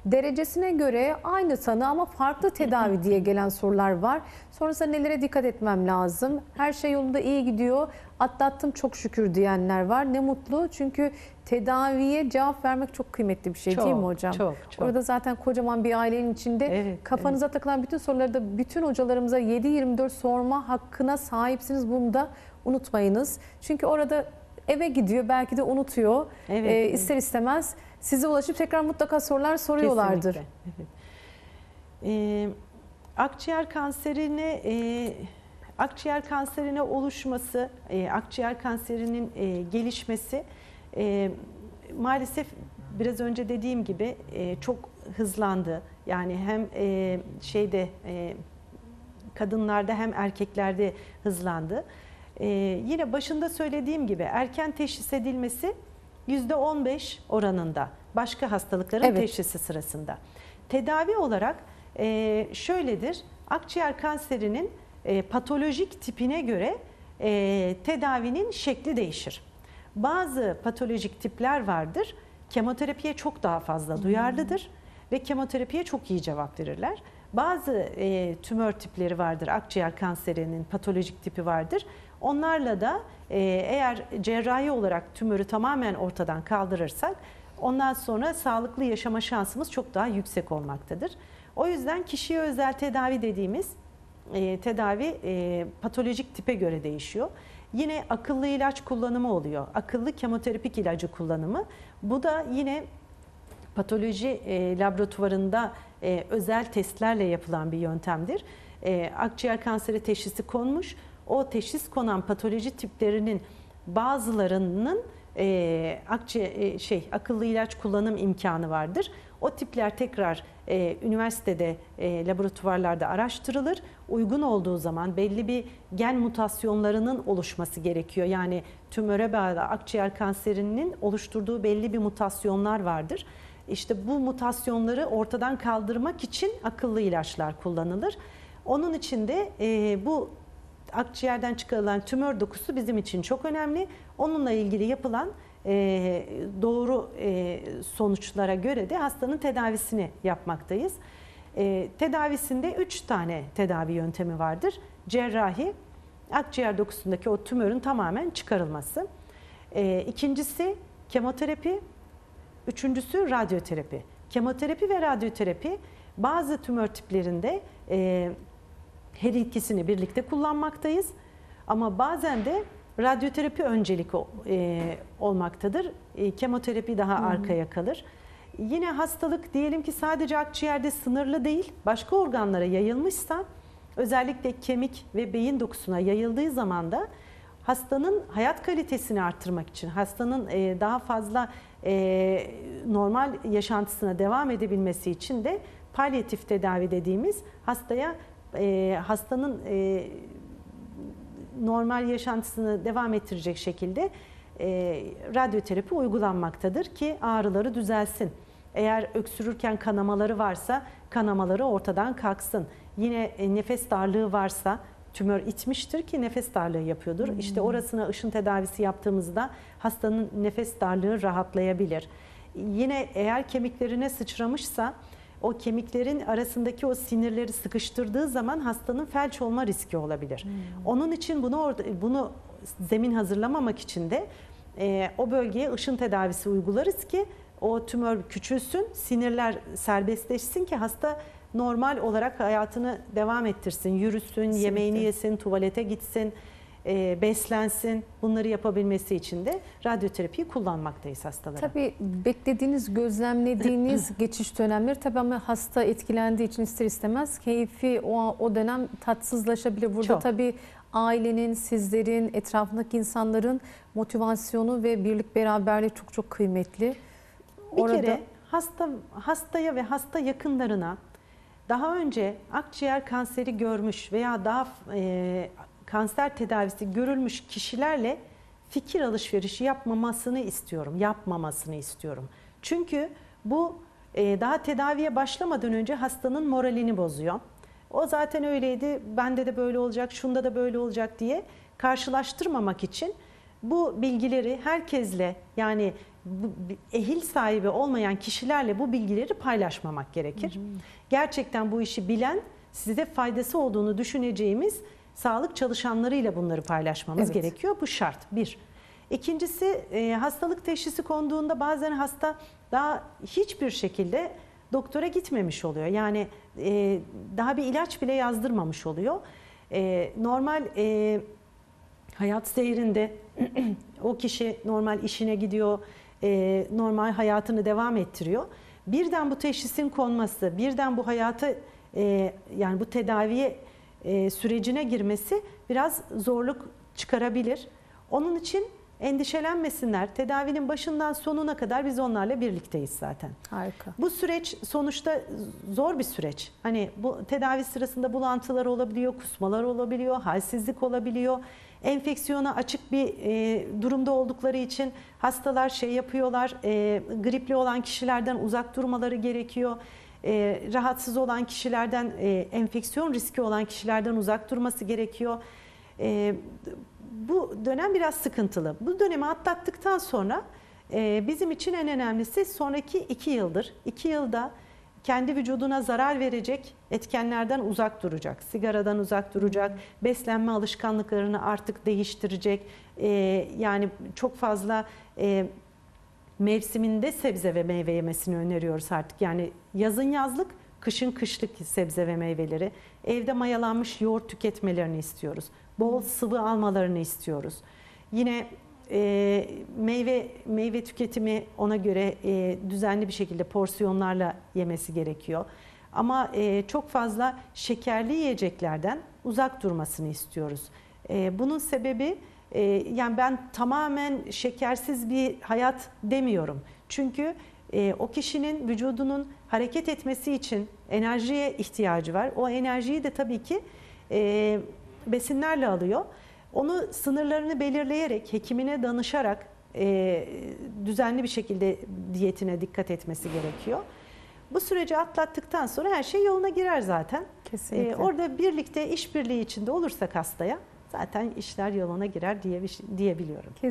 derecesine göre aynı tanı ama farklı tedavi diye gelen sorular var. Sonrasında nelere dikkat etmem lazım? Her şey yolunda, iyi gidiyor, atlattım çok şükür diyenler var. Ne mutlu, çünkü tedaviye cevap vermek çok kıymetli bir şey, değil mi hocam? Çok. Orada zaten kocaman bir ailenin içinde kafanıza takılan bütün soruları da bütün hocalarımıza 7/24 sorma hakkına sahipsiniz. Bunu da unutmayınız. Çünkü orada eve gidiyor, belki de unutuyor. İster istemez size ulaşıp tekrar mutlaka sorular soruyorlardır. Kesinlikle. Evet. Akciğer kanserine oluşması, akciğer kanserinin gelişmesi maalesef biraz önce dediğim gibi çok hızlandı. Yani hem kadınlarda hem erkeklerde hızlandı. Yine başında söylediğim gibi erken teşhis edilmesi %15 oranında başka hastalıkların teşhisi sırasında. Tedavi olarak şöyledir: akciğer kanserinin patolojik tipine göre tedavinin şekli değişir. Bazı patolojik tipler vardır, kemoterapiye çok daha fazla duyarlıdır ve kemoterapiye çok iyi cevap verirler. Bazı tümör tipleri vardır, akciğer kanserinin patolojik tipi vardır. Onlarla da eğer cerrahi olarak tümörü tamamen ortadan kaldırırsak ondan sonra sağlıklı yaşama şansımız çok daha yüksek olmaktadır. O yüzden kişiye özel tedavi dediğimiz tedavi patolojik tipe göre değişiyor. Yine akıllı ilaç kullanımı oluyor. Akıllı kemoterapik ilacı kullanımı. Bu da yine patoloji laboratuvarında özel testlerle yapılan bir yöntemdir. Akciğer kanseri teşhisi konmuş. O teşhis konan patoloji tiplerinin bazılarının akıllı ilaç kullanım imkanı vardır. O tipler tekrar üniversitede laboratuvarlarda araştırılır. Uygun olduğu zaman belli bir gen mutasyonlarının oluşması gerekiyor. Yani tümöre bağlı akciğer kanserinin oluşturduğu belli bir mutasyonlar vardır. İşte bu mutasyonları ortadan kaldırmak için akıllı ilaçlar kullanılır. Onun için de bu akciğerden çıkarılan tümör dokusu bizim için çok önemli. Onunla ilgili yapılan doğru sonuçlara göre de hastanın tedavisini yapmaktayız. Tedavisinde 3 tane tedavi yöntemi vardır. Cerrahi, akciğer dokusundaki o tümörün tamamen çıkarılması. İkincisi kemoterapi, üçüncüsü radyoterapi. Kemoterapi ve radyoterapi bazı tümör tiplerinde her ikisini birlikte kullanmaktayız. Ama bazen de radyoterapi öncelik olmaktadır. Kemoterapi daha arkaya kalır. Yine hastalık diyelim ki sadece akciğerde sınırlı değil, başka organlara yayılmışsa, özellikle kemik ve beyin dokusuna yayıldığı zaman da hastanın hayat kalitesini arttırmak için, hastanın daha fazla normal yaşantısına devam edebilmesi için de palyatif tedavi dediğimiz hastanın normal yaşantısını devam ettirecek şekilde radyoterapi uygulanmaktadır ki ağrıları düzelsin. Eğer öksürürken kanamaları varsa kanamaları ortadan kalksın. Yine nefes darlığı varsa, tümör itmiştir ki nefes darlığı yapıyordur. İşte orasına ışın tedavisi yaptığımızda hastanın nefes darlığı rahatlayabilir. Yine eğer kemiklerine sıçramışsa, o kemiklerin arasındaki o sinirleri sıkıştırdığı zaman hastanın felç olma riski olabilir. Onun için bunu zemin hazırlamamak için de o bölgeye ışın tedavisi uygularız ki o tümör küçülsün, sinirler serbestleşsin ki hasta normal olarak hayatını devam ettirsin, yürüsün, kesinlikle, yemeğini yesin, tuvalete gitsin, beslensin. Bunları yapabilmesi için de radyoterapiyi kullanmaktayız hastalara. Tabii beklediğiniz, gözlemlediğiniz geçiş dönemleri, tabii ama hasta etkilendiği için ister istemez keyfi o dönem tatsızlaşabilir. Burada çok, tabii ailenin, sizlerin, etrafındaki insanların motivasyonu ve birlik beraberliği çok çok kıymetli. Bir kere hastaya ve hasta yakınlarına daha önce akciğer kanseri görmüş veya daha kanser tedavisi görülmüş kişilerle fikir alışverişi yapmamasını istiyorum. Çünkü bu daha tedaviye başlamadan önce hastanın moralini bozuyor. O zaten öyleydi, bende de böyle olacak, şunda da böyle olacak diye karşılaştırmamak için bu bilgileri herkesle, yani ehil sahibi olmayan kişilerle bu bilgileri paylaşmamak gerekir. Gerçekten bu işi bilen, size faydası olduğunu düşüneceğimiz sağlık çalışanlarıyla bunları paylaşmamız gerekiyor. Bu şart. Bir. İkincisi, hastalık teşhisi konduğunda bazen hasta daha hiçbir şekilde doktora gitmemiş oluyor. Yani daha bir ilaç bile yazdırmamış oluyor. Normal hayat seyrinde o kişi normal işine gidiyor, normal hayatını devam ettiriyor. Birden bu teşhisin konması, birden bu hayata, yani bu tedaviye sürecine girmesi biraz zorluk çıkarabilir. Onun için endişelenmesinler. Tedavinin başından sonuna kadar biz onlarla birlikteyiz zaten. Harika. Bu süreç sonuçta zor bir süreç. Hani bu tedavi sırasında bulantılar olabiliyor, kusmalar olabiliyor, halsizlik olabiliyor. Enfeksiyona açık bir durumda oldukları için hastalar şey yapıyorlar, gripli olan kişilerden uzak durmaları gerekiyor. Rahatsız olan kişilerden, enfeksiyon riski olan kişilerden uzak durması gerekiyor. Bu dönem biraz sıkıntılı. Bu dönemi atlattıktan sonra bizim için en önemlisi sonraki 2 yıldır. 2 yılda kendi vücuduna zarar verecek etkenlerden uzak duracak. Sigaradan uzak duracak, beslenme alışkanlıklarını artık değiştirecek. Yani çok fazla mevsiminde sebze ve meyve yemesini öneriyoruz artık. Yani yazın yazlık, kışın kışlık sebze ve meyveleri. Evde mayalanmış yoğurt tüketmelerini istiyoruz. Bol sıvı almalarını istiyoruz. Yine meyve tüketimi ona göre düzenli bir şekilde porsiyonlarla yemesi gerekiyor. Ama çok fazla şekerli yiyeceklerden uzak durmasını istiyoruz. Bunun sebebi, yani ben tamamen şekersiz bir hayat demiyorum. Çünkü o kişinin vücudunun hareket etmesi için enerjiye ihtiyacı var. O enerjiyi de tabii ki besinlerle alıyor. Onu sınırlarını belirleyerek, hekimine danışarak düzenli bir şekilde diyetine dikkat etmesi gerekiyor. Bu süreci atlattıktan sonra her şey yoluna girer zaten. Kesinlikle. Orada birlikte, işbirliği içinde olursak hastaya zaten işler yoluna girer diyebiliyorum.